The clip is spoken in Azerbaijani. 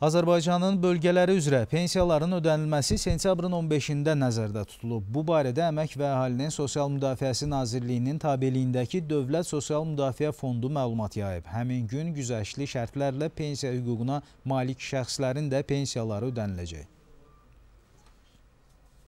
Azərbaycanın bölgələri üzrə pensiyaların ödənilməsi sentyabrın 15-də nəzərdə tutulub. Bu barədə Əmək və Əhalinin Sosial Müdafiəsi Nazirliyinin tabeliyindəki Dövlət Sosial Müdafiə Fondu məlumat yayıb. Həmin gün güzəştli şərtlərlə pensiya hüququna malik şəxslərin də pensiyaları ödəniləcək.